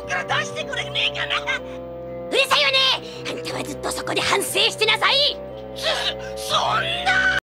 から出してくれねえかな。 うるさいわね。あんたはずっとそこで反省してなさい。 そんな